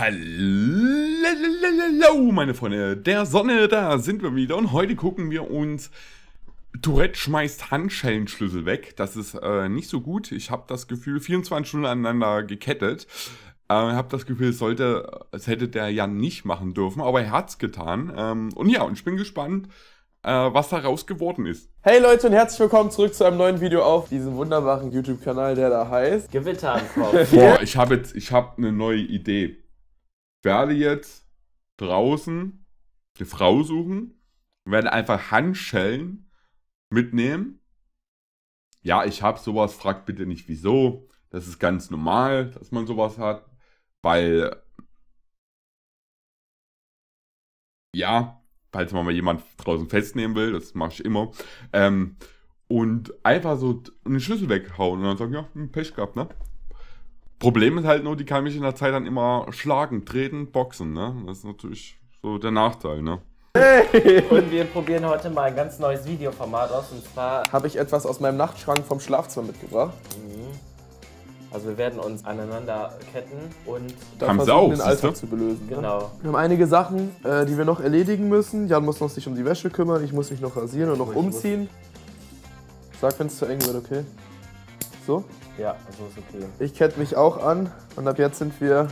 Hallo meine Freunde der Sonne, da sind wir wieder und heute gucken wir uns Tourette schmeißt Handschellenschlüssel weg. Das ist nicht so gut. Ich habe das Gefühl, 24 Stunden aneinander gekettet. Ich habe das Gefühl, es hätte der Jan nicht machen dürfen, aber er hat es getan. Und ja, und ich bin gespannt, was daraus geworden ist. Hey Leute und herzlich willkommen zurück zu einem neuen Video auf diesem wunderbaren YouTube-Kanal, der da heißt Gewitter im Kopf. Boah, ich hab eine neue Idee. Ich werde jetzt draußen eine Frau suchen, werde einfach Handschellen mitnehmen. Ja, ich habe sowas, fragt bitte nicht wieso. Das ist ganz normal, dass man sowas hat, weil ja, falls man mal jemand draußen festnehmen will, das mache ich immer, und einfach so einen Schlüssel weghauen und dann sagen, ja, Pech gehabt, ne? Problem ist halt nur, die kann mich in der Zeit dann immer schlagen, treten, boxen, ne? Das ist natürlich so der Nachteil, ne? Hey. Und wir probieren heute mal ein ganz neues Videoformat aus, und zwar habe ich etwas aus meinem Nachtschrank vom Schlafzimmer mitgebracht. Also wir werden uns aneinander ketten und dann versuchen, den Alltag zu belösen. Genau. Ne? Wir haben einige Sachen, die wir noch erledigen müssen. Jan muss noch sich um die Wäsche kümmern, ich muss mich noch rasieren und noch umziehen. Sag, wenn es zu eng wird, okay? So? Ja, so ist okay. Ich kette mich auch an und ab jetzt sind wir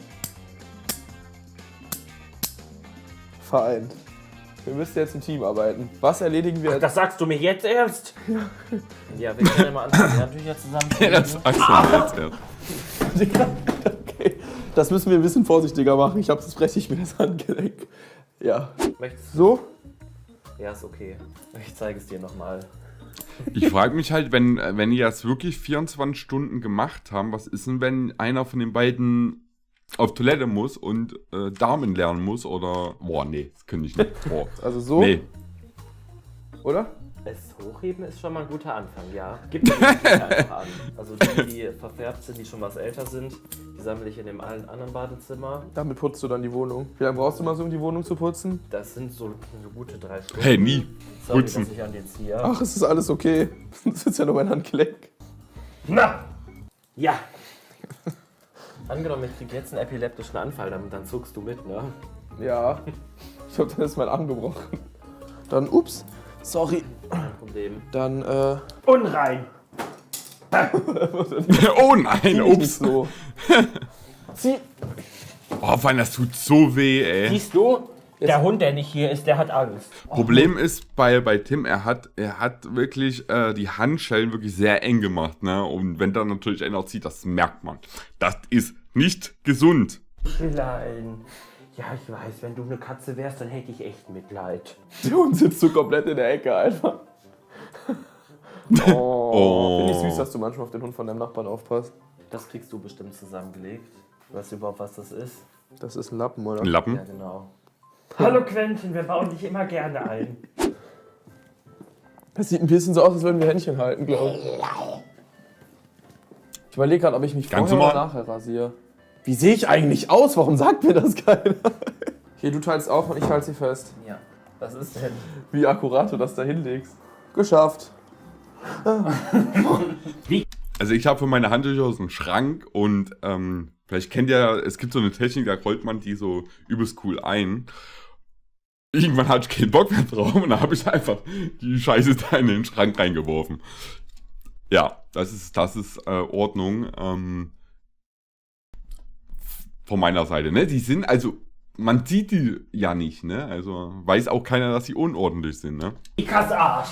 vereint. Wir müssen jetzt im Team arbeiten. Was erledigen wir? Ach, das sagst du mir jetzt erst? Ja. Ja, wir können ja mal anfangen. Wir haben natürlich ja zusammen. Ja, das sagst du jetzt erst. Okay. Das müssen wir ein bisschen vorsichtiger machen. Ich habe das breche ich mir das Handgelenk. Ja. Möchtest du? So? Ja, ist okay. Ich zeige es dir nochmal. Ich frage mich halt, wenn die das wirklich 24 Stunden gemacht haben, was ist denn, wenn einer von den beiden auf Toilette muss und Damen lernen muss oder... Boah, nee, das könnte ich nicht. Boah. Also so? Nee. Oder? Es hochheben ist schon mal ein guter Anfang, ja. Gib mir die einfach an. Also die verfärbt sind, die schon was älter sind, die sammle ich in dem allen anderen Badezimmer. Damit putzt du dann die Wohnung. Wie lange brauchst du mal so, um die Wohnung zu putzen? Das sind so gute 3 Stunden. Hey, nie. Sorry, Putzen. dass ich an den ziehe. Ach, es ist alles okay. Das ist ja nur mein Handgelenk. Na! Ja! Angenommen, ich krieg jetzt einen epileptischen Anfall, dann zuckst du mit, ne? Ja. Ich hab dann ist mein Arm gebrochen. Dann, ups. Sorry. Kein Problem. Dann, Unrein! Oh nein, ups. So. Zieh. Oh, Mann, das tut so weh, ey. Siehst du? Der Hund, der nicht hier ist, der hat Angst. Problem ist bei Tim, er hat wirklich die Handschellen wirklich sehr eng gemacht, ne? Und wenn dann natürlich einer zieht, das merkt man. Das ist nicht gesund. Klein. Ja, ich weiß, wenn du eine Katze wärst, dann hätte ich echt Mitleid. Der Hund sitzt so komplett in der Ecke einfach. Oh. Finde ich süß, dass du manchmal auf den Hund von deinem Nachbarn aufpasst. Das kriegst du bestimmt zusammengelegt. Weißt du überhaupt, was das ist? Das ist ein Lappen, oder? Ein Lappen? Ja, genau. Hallo Quentin, wir bauen dich immer gerne ein. Das sieht ein bisschen so aus, als würden wir Händchen halten, glaube ich. Ich überlege gerade, ob ich mich Ganz vorher oder normal. nachher rasiere. Wie sehe ich eigentlich aus? Warum sagt mir das keiner? Hier, du teilst auf und ich halte sie fest. Ja, was ist denn? Wie akkurat du das da hinlegst. Geschafft. Also ich habe für meine Handtücher so einen Schrank und vielleicht kennt ihr, es gibt so eine Technik, da rollt man die so übelst cool ein. Irgendwann hatte ich keinen Bock mehr drauf und da habe ich einfach die Scheiße da in den Schrank reingeworfen. Ja, das ist Ordnung von meiner Seite. Ne? Die sind, also man sieht die ja nicht, ne? Also weiß auch keiner, dass sie unordentlich sind, ne? Ikas Arsch!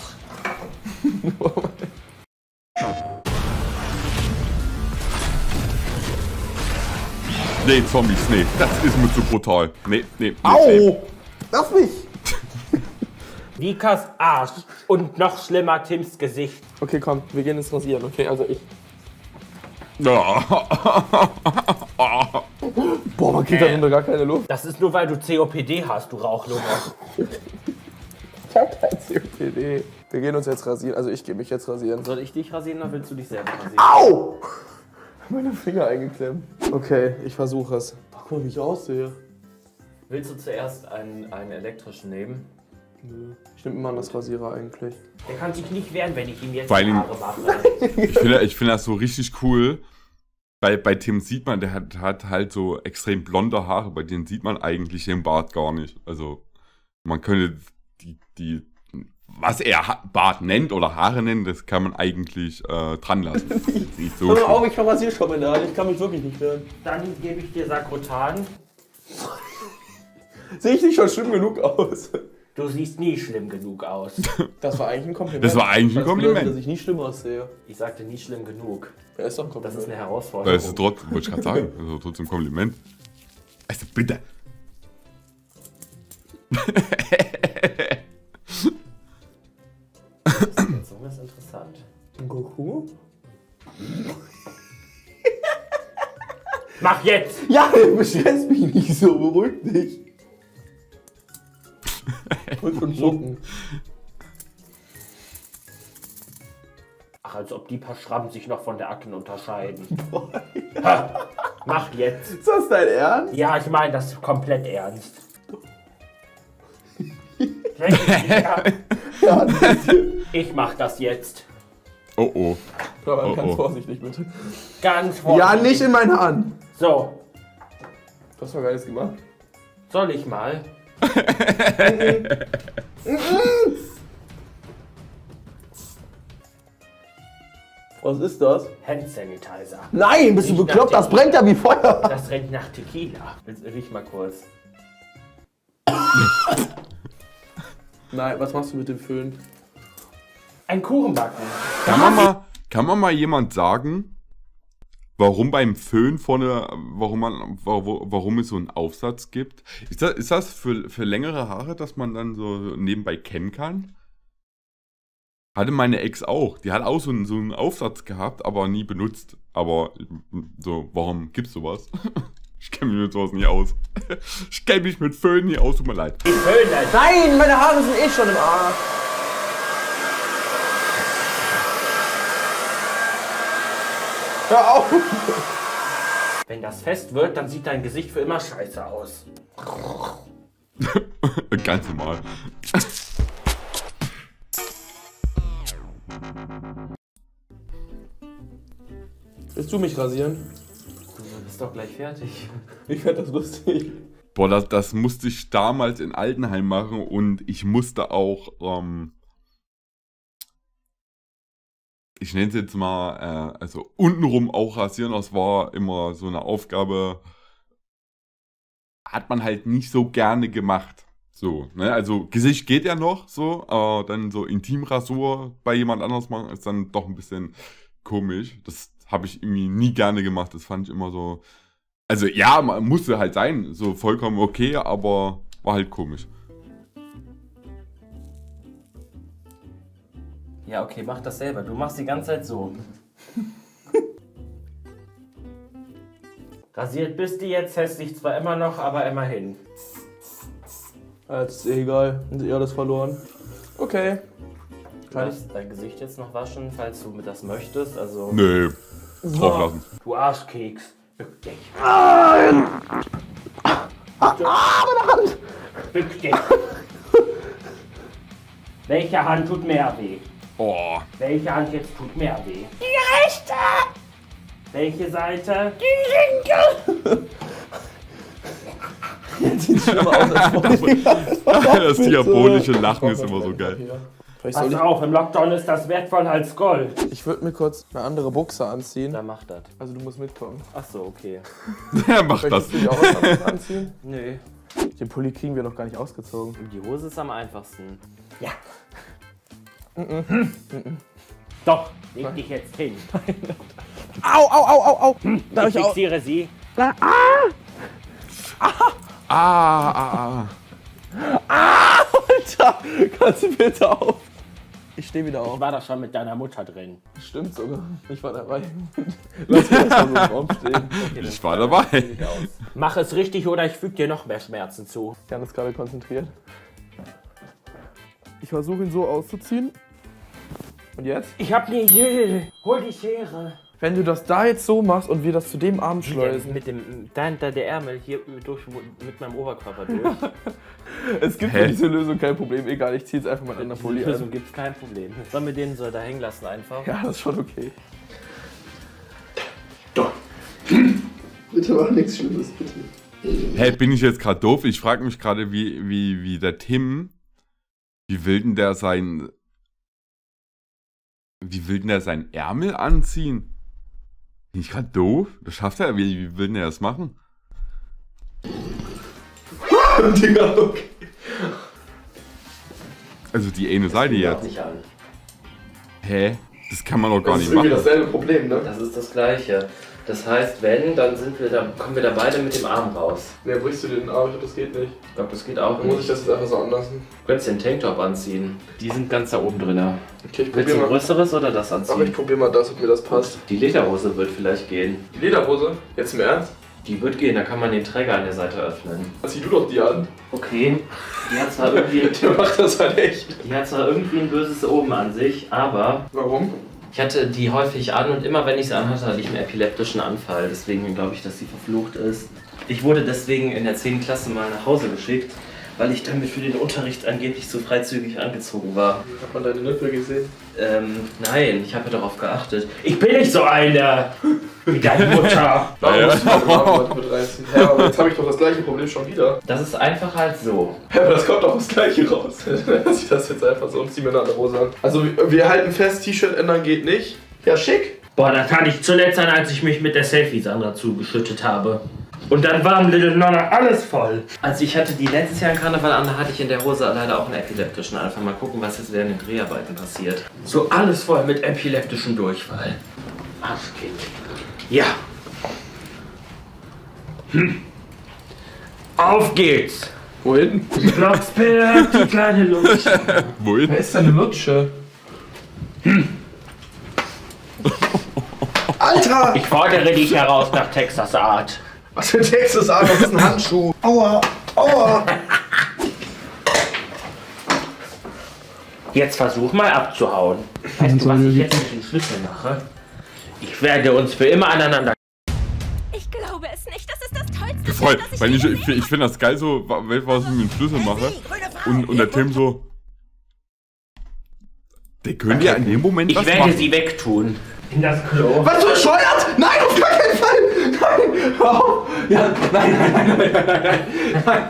Nee, Zombies, nee. Das ist mir zu brutal. Nee. Au! Lass mich! Vikas Arsch und noch schlimmer Tims Gesicht. Okay, komm, wir gehen ins Rasieren, okay? Also ich. Ja. Boah, man kriegt darunter gar keine Luft. Das ist nur, weil du COPD hast, du Rauchlunge. Ich hab kein COPD. Wir gehen uns jetzt rasieren, also ich gehe mich jetzt rasieren. Soll ich dich rasieren oder willst du dich selber rasieren? Au! Meine Finger eingeklemmt. Okay, ich versuche es. Guck mal, wie ich aussehe. Willst du zuerst einen elektrischen nehmen? Nö. Ich nehme immer an das Rasierer eigentlich. Der kann sich nicht wehren, wenn ich ihm jetzt Vor die allem- Haare mache. Ich finde das so richtig cool, bei Tim sieht man, der hat halt so extrem blonde Haare, bei denen sieht man eigentlich den Bart gar nicht. Also man könnte was er Bart nennt oder Haare nennt, das kann man eigentlich dran lassen. Nicht so Hör mal schlimm. auf, ich verrasiere schon mal in der Hand. Ich kann mich wirklich nicht hören. Dann gebe ich dir Sakrotan. Sehe ich nicht schon schlimm genug aus? Du siehst nie schlimm genug aus. Das war eigentlich ein Kompliment. Das war eigentlich ein Kompliment. Bedeutet, dass ich nie schlimm aussehe. Ich sagte nie schlimm genug. Ja, ist doch ein Das Kompliment. ist eine Herausforderung. Das ist trotzdem, wollte ich gerade sagen, also trotzdem ein Kompliment. Also bitte. Die Zunge ist interessant. Goku? Mach jetzt! Ja, bescheiß mich nicht so, beruhig dich. Und schon zucken. Ach, als ob die paar Schrammen sich noch von der Akten unterscheiden. Ha, mach jetzt! Ist das dein Ernst? Ja, ich meine das komplett ernst. Ja, Ja, ein bisschen. ich mach das jetzt. Oh oh. Aber Oh, ganz oh. vorsichtig, bitte. Ganz vorsichtig. Ja, nicht in meine Hand. So, Du hast doch gar nichts gemacht. soll ich mal? Was ist das? Hand Sanitizer. Nein, bist du Nicht bekloppt? nach Das brennt ja wie Feuer. Das rennt nach Tequila. Riech mal kurz. Nein, was machst du mit dem Föhn? Ein Kuchenbacken. Kann man mal jemand sagen, warum beim Föhn vorne, warum es so einen Aufsatz gibt? Ist das für längere Haare, dass man dann so nebenbei kämmen kann? Hatte meine Ex auch. Die hat auch so einen Aufsatz gehabt, aber nie benutzt. Aber so, warum gibt's sowas? Ich kenne mich mit sowas nie aus. Ich kenne mich mit Föhn nie aus, tut mir leid. Ich föhne es. Nein, meine Haare sind eh schon im Arsch. Hör auf. Wenn das fest wird, dann sieht dein Gesicht für immer scheiße aus. Ganz normal. Willst du mich rasieren? Du bist doch gleich fertig. Ich fände das lustig. Boah, das musste ich damals in Altenheim machen und ich musste auch, ich nenne es jetzt mal, also untenrum auch rasieren. Das war immer so eine Aufgabe, hat man halt nicht so gerne gemacht. So, ne? Also Gesicht geht ja noch so, aber dann so Intimrasur bei jemand anders machen ist dann doch ein bisschen komisch. Das habe ich irgendwie nie gerne gemacht. Das fand ich immer so. Also ja, man musste halt sein, so vollkommen okay, aber war halt komisch. Ja, okay, mach das selber. Du machst die ganze Zeit so. Rasiert bist du jetzt, hässlich zwar immer noch, aber immerhin. Jetzt ist eh egal. Und ihr alles verloren. Okay. Du darfst dein Gesicht jetzt noch waschen, falls du das möchtest. Also, Nö, drauf lassen. du Arschkeks. Bück dich. Meine Hand! Bück dich. Welche Hand tut mehr weh? Oh, Welche Hand jetzt tut mehr weh? Die rechte! Welche Seite? Die linke! Jetzt sieht schlimmer aus als vorher. das diabolische Lachen ist immer so geil. Vielleicht Pass soll auf, im Lockdown ist das wertvoller als Gold. ich würde mir kurz eine andere Buchse anziehen. Dann mach das. Also du musst mitkommen. Ach so, okay. Wer macht das? Möchtest du dir auch was anderes anziehen? Nö. Den Pulli kriegen wir noch gar nicht ausgezogen. Die Hose ist am einfachsten. Ja. Doch, leg dich jetzt hin. Au, au, au, au, au! Darf Ich ich auch? fixiere sie. Alter! Kannst du bitte auf? Ich stehe wieder Ich auf. war da schon mit deiner Mutter drin. Stimmt sogar. Ich war dabei. Lass mich erstmal so im Raum stehen. Ich war dabei. Mach es richtig oder ich füge dir noch mehr Schmerzen zu. Jan ist gerade konzentriert. Ich versuche ihn so auszuziehen. Und jetzt? Ich hab eine Idee. Hol die Schere. Wenn du das da jetzt so machst und wir das zu dem Arm schleusen. Mit dem, da der Ärmel hier mit meinem Oberkörper durch. Es gibt für diese Lösung kein Problem. Egal, ich ziehe jetzt einfach mal in der Folie Lösung an. gibt's kein Problem. Sollen wir den so da hängen lassen einfach? Ja, das ist schon okay. Bitte mach nichts Schlimmes, bitte. Hä, bin ich jetzt gerade doof? Ich frage mich gerade, wie der Tim, wie will denn der seinen Ärmel anziehen? Bin ich gerade doof? Das schafft er, wie will denn er das machen? Digga, okay. Also die eine Seite jetzt. Nicht an. Hä? Das kann man doch gar Das ist nicht irgendwie machen. dasselbe Problem, ne? Das ist das Gleiche. Das heißt, wenn, dann kommen wir da beide mit dem Arm raus. Ne, brichst du den Arm? Ich glaube, das geht nicht. Ich glaube, das geht auch Dann muss ich nicht. das jetzt einfach so anlassen. Du könntest den Tanktop anziehen. Die sind ganz da oben drin. Okay, ich Willst probier du ein mal. größeres oder das Aber ich anziehen? probier mal das, ob mir das passt. Die Lederhose wird vielleicht gehen. Die Lederhose? Jetzt im Ernst? Die wird gehen, da kann man den Träger an der Seite öffnen. Zieh du doch die an. Okay. Die hat zwar irgendwie, Der macht das halt echt. ein böses Oben an sich, aber Warum? ich hatte die häufig an und immer wenn ich sie anhatte, hatte ich einen epileptischen Anfall. Deswegen glaube ich, dass sie verflucht ist. Ich wurde deswegen in der 10. Klasse mal nach Hause geschickt, weil ich damit für den Unterricht angeblich zu freizügig angezogen war. Hat man deine Nippel gesehen? Nein, ich habe darauf geachtet. Ich bin nicht so eine wie deine Mutter. Warum musst du meine Mama mit reinziehen? Ja, aber jetzt habe ich doch das gleiche Problem schon wieder. Das ist einfach halt so. Ja, aber das kommt doch das gleiche raus. Dass ich das jetzt einfach so und zieh mir eine andere Hose an. Also wir halten fest, T-Shirt ändern geht nicht. Ja, schick. Boah, das kann nicht zuletzt sein, als ich mich mit der Selfie-Sandra zugeschüttet habe. Und dann war im Little Nonna alles voll. Also ich hatte die letztes Jahr im Karneval an, da hatte ich in der Hose leider auch einen epileptischen Anfall. Mal gucken, was jetzt während den Dreharbeiten passiert. So alles voll mit epileptischen Durchfall. Arschkind. Ja. Auf geht's. Wohin? Blocksberg, die kleine Lutsche. Wohin? Wer ist denn eine Lutsche? Alter! Ich fordere dich heraus nach Texas Art. Was für ein Texas Art? Das ist ein Handschuh. Aua! Aua! Jetzt versuch mal abzuhauen. Weißt du, was ich jetzt mit dem Schlüssel mache? Ich werde uns für immer aneinander. Ich glaube es nicht. Das ist das Tollste. Voll, das weil je ich finde das geil so, was ich mit dem Schlüssel mache. Und der Tim so. Der könnte ja in dem Moment Ich was werde machen. sie wegtun. In das Klo. Was, du bescheuert? Nein, auf gar keinen Fall! Nein! Hör auf! Ja, nein!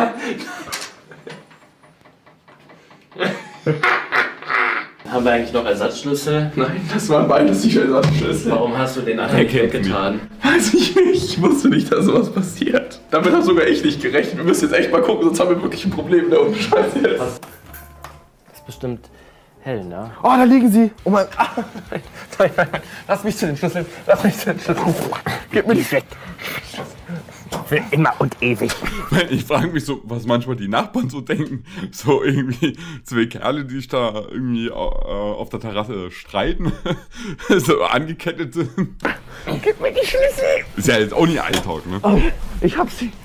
Haben wir eigentlich noch Ersatzschlüssel? Nein, das waren beides die Ersatzschlüssel. Warum hast du den anderen nicht weggetan? Weiß ich nicht. Ich wusste nicht, dass sowas passiert. Damit habe sogar ich nicht gerechnet. Wir müssen jetzt echt mal gucken, sonst haben wir wirklich ein Problem da unten. Scheiße jetzt. Das ist bestimmt hell, ne? Oh, da liegen sie. Oh mein. Nein. Lass mich zu den Schlüsseln. Gib mir die weg. Für immer und ewig. Ich frage mich so, was manchmal die Nachbarn so denken. So irgendwie zwei Kerle, die sich da irgendwie auf der Terrasse streiten, so angekettet sind. Gib mir die Schlüssel. Ist ja jetzt auch nicht Alltag, ne? Oh, ich hab sie.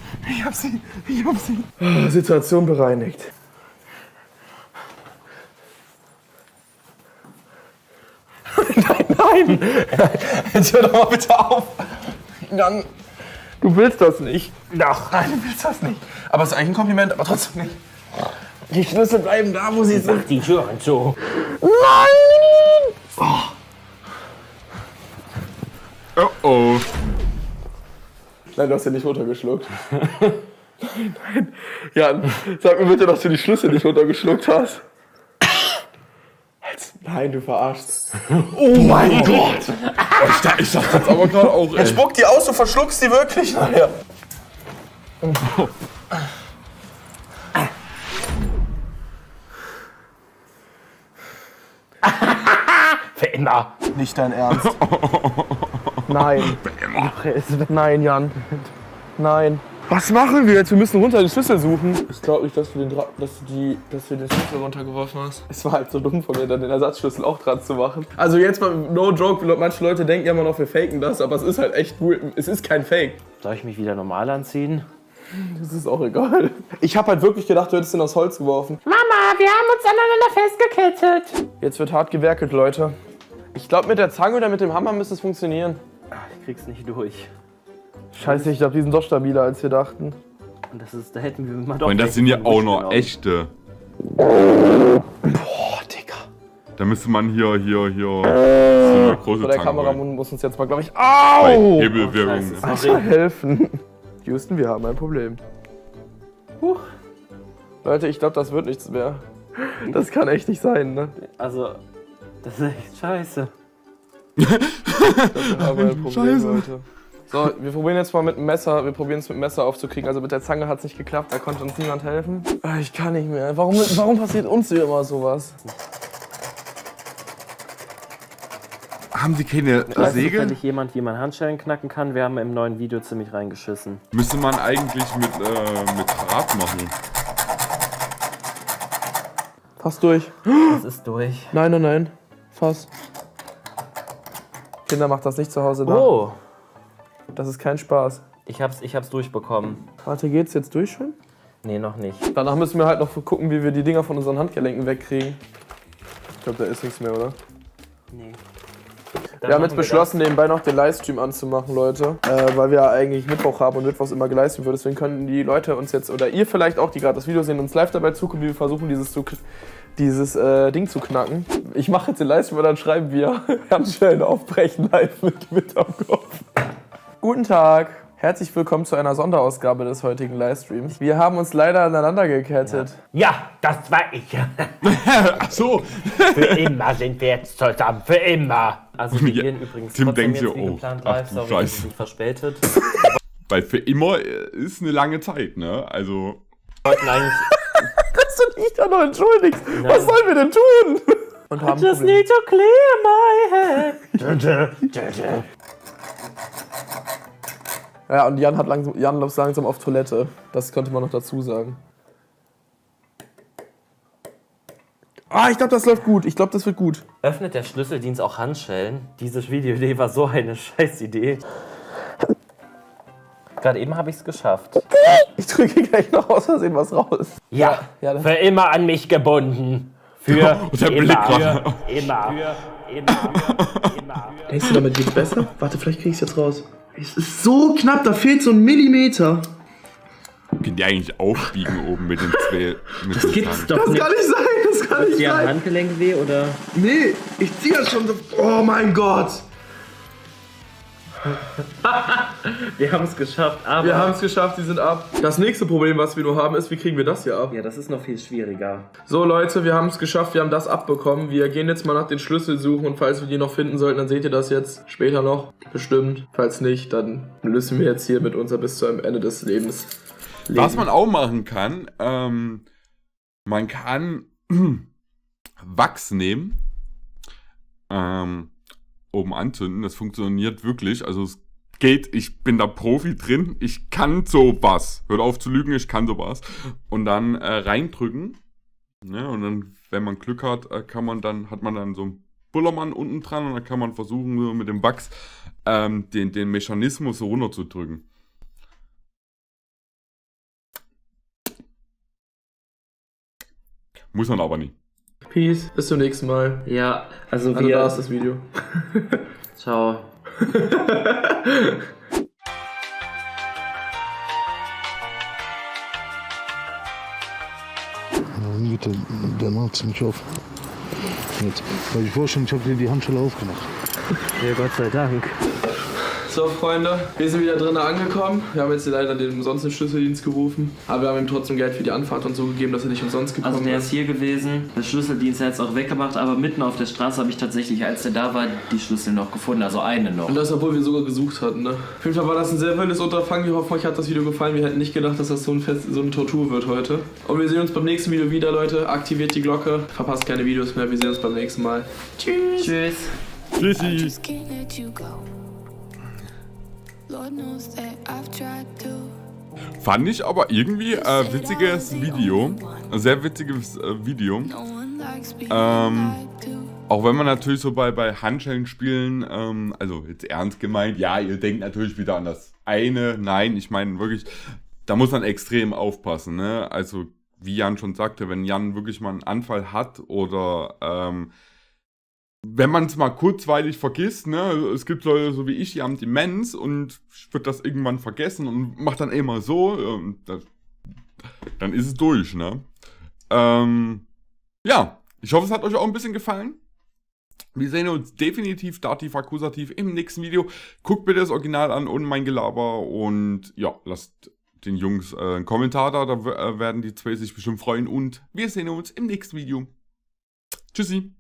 Situation bereinigt. Nein! Jetzt hör doch mal bitte auf! Jan, du willst das nicht. Doch. Nein, du willst das nicht. Aber es ist eigentlich ein Kompliment, aber trotzdem nicht. Die Schlüssel bleiben da, wo sie sind. Mach die Türen zu. Nein! Oh oh. Nein, du hast ja nicht runtergeschluckt. Nein. Jan, sag mir bitte, dass du die Schlüssel nicht runtergeschluckt hast. Nein, du verarschst. Oh mein Gott! Ich dachte jetzt aber gerade auch, ey. Spuck die aus, du verschluckst die wirklich nachher. Für immer. Nicht dein Ernst. Nein. Nein, Jan. Nein. Was machen wir jetzt? Wir müssen runter den Schlüssel suchen. Ich glaube nicht, dass du den Schlüssel runtergeworfen hast. Es war halt so dumm von mir, dann den Ersatzschlüssel auch dran zu machen. Also jetzt mal, no joke, manche Leute denken ja immer noch, wir faken das, aber es ist halt echt cool. Es ist kein Fake. Soll ich mich wieder normal anziehen? Das ist auch egal. Ich habe halt wirklich gedacht, du hättest den aus Holz geworfen. Mama, wir haben uns aneinander festgekettet. Jetzt wird hart gewerkelt, Leute. Ich glaube, mit der Zange oder mit dem Hammer müsste es funktionieren. Ich krieg's nicht durch. Scheiße, ich glaube, die sind doch stabiler, als wir dachten. Und da hätten wir mal doch. Und das sind ja auch noch echte. Boah, Digga. Da müsste man hier so eine große Der Zange Kameramann holen. muss uns jetzt mal, glaube ich, Bei au! Hebelwirkung. Alter, helfen. Houston, wir haben ein Problem. Leute, ich glaube, das wird nichts mehr. Das kann echt nicht sein, ne? Also, das ist echt scheiße. Wir haben ein Problem, Scheiße. Leute. So, wir probieren jetzt mal mit dem Messer. Wir probieren es mit dem Messer aufzukriegen. Also mit der Zange hat es nicht geklappt, da konnte uns niemand helfen. Ich kann nicht mehr. Warum passiert uns hier immer sowas? Haben Sie keine Weißt du, Säge? wenn nicht jemand, wie man Handschellen knacken kann, wir haben im neuen Video ziemlich reingeschissen. Müsste man eigentlich mit Draht machen. Fass durch. Das ist durch. Nein, nein, nein. Fass. Kinder, macht das nicht zu Hause da. Oh, Das ist kein Spaß. ich hab's durchbekommen. Warte, geht's jetzt durch schon? Nee, noch nicht. Danach müssen wir halt noch gucken, wie wir die Dinger von unseren Handgelenken wegkriegen. Ich glaube, da ist nichts mehr, oder? Nee. Wir haben jetzt beschlossen, nebenbei noch den Livestream anzumachen, Leute. Weil wir eigentlich Mittwoch haben und Mittwochs immer gelivestreamt wird. Deswegen können die Leute uns jetzt, oder ihr vielleicht auch, die gerade das Video sehen, uns live dabei zugucken, wie wir versuchen, dieses Ding zu knacken. Ich mache jetzt den Livestream und dann schreiben wir Handschellen aufbrechen live mit am Kopf. Guten Tag. Herzlich willkommen zu einer Sonderausgabe des heutigen Livestreams. Wir haben uns leider aneinander gekettet. Ja, das war ich. Ach so. Für immer sind wir jetzt zusammen. Für immer. Also wir Ja, gehen übrigens Tim trotzdem denkt jetzt so, wie oh, geplant ach live. du Sorry, Scheiße. dass ich verspätet. Weil für immer ist eine lange Zeit, ne? Also. Wollten eigentlich... Dass du dich da noch entschuldigst. Nein. Was sollen wir denn tun? Und haben Just Probleme. need to clear my head. Ja, und Jan läuft langsam auf Toilette. Das könnte man noch dazu sagen. Ah, ich glaube, das läuft gut. Ich glaube, das wird gut. Öffnet der Schlüsseldienst auch Handschellen? Diese Videoidee war so eine Scheißidee. Gerade eben habe ich es geschafft. Ich drücke gleich noch aus Versehen was raus. Ja, Ja, das- für immer an mich gebunden. Für Und der Blick immer. gerade. Für immer. Für immer. Denkst du, damit geht's besser? Warte, vielleicht krieg ich's jetzt raus. Es ist so knapp, da fehlt so ein Millimeter. Können die eigentlich aufbiegen oben mit den zwei. Mit Das gibt's doch Das nicht. kann nicht sein, das kann nicht Dir am sein. Handgelenk weh oder? Nee, ich zieh das schon so. Oh mein Gott. Wir haben es geschafft, aber... Wir haben es geschafft, die sind ab. Das nächste Problem, was wir nur haben, ist, wie kriegen wir das hier ab? Ja, das ist noch viel schwieriger. So Leute, wir haben es geschafft, wir haben das abbekommen. Wir gehen jetzt mal nach den Schlüssel suchen und falls wir die noch finden sollten, dann seht ihr das jetzt später noch. Bestimmt. Falls nicht, dann lösen wir jetzt hier mit unser bis zum Ende des Lebens. Was man auch machen kann, man kann Wachs nehmen, oben anzünden, das funktioniert wirklich, also es geht, ich bin da Profi drin, ich kann sowas, hört auf zu lügen, ich kann sowas, und dann reindrücken, ne, und dann, wenn man Glück hat, hat man dann so einen Bullermann unten dran und dann kann man versuchen, so mit dem Wachs den Mechanismus so runterzudrücken. Muss man aber nicht. Peace, bis zum nächsten Mal. Ja, also Also wir... da ist das Video. Ciao. Dann geht der Mann ziemlich auf. Jetzt, weil ich vorstellen, ich habe dir die Handschelle aufgemacht. Ja, Gott sei Dank. So Freunde, wir sind wieder drinnen angekommen. Wir haben jetzt leider den umsonst Schlüsseldienst gerufen. Aber wir haben ihm trotzdem Geld für die Anfahrt und so gegeben, dass er nicht umsonst gekommen Also der ist. ist hier gewesen, der Schlüsseldienst hat es auch weggemacht, aber mitten auf der Straße habe ich tatsächlich, als der da war, die Schlüssel noch gefunden, also eine noch. Und das, obwohl wir sogar gesucht hatten, ne? Auf jeden Fall war das ein sehr wildes Unterfangen. Wir hoffen, euch hat das Video gefallen. Wir hätten nicht gedacht, dass das so eine Tortur wird heute. Und wir sehen uns beim nächsten Video wieder, Leute. Aktiviert die Glocke. Verpasst keine Videos mehr. Wir sehen uns beim nächsten Mal. Tschüss. Tschüss. Tschüssi. Just can't let you go. Lord knows that I've tried to. Fand ich aber irgendwie witziges Video. Ein sehr witziges Video. No one likes being lied to. Auch wenn man natürlich so bei Handschellen spielen, also jetzt ernst gemeint, ja, ihr denkt natürlich wieder an das eine. Nein, ich meine wirklich, da muss man extrem aufpassen, ne? Also, wie Jan schon sagte, wenn Jan wirklich mal einen Anfall hat oder wenn man es mal kurzweilig vergisst, ne, es gibt Leute so wie ich, die haben Demenz und ich würde das irgendwann vergessen und mache dann immer so, dann ist es durch, ne. Ja, ich hoffe, es hat euch auch ein bisschen gefallen. Wir sehen uns definitiv Dativ, Akkusativ im nächsten Video. Guckt bitte das Original an und mein Gelaber und ja, lasst den Jungs einen Kommentar da, da werden die zwei sich bestimmt freuen und wir sehen uns im nächsten Video. Tschüssi.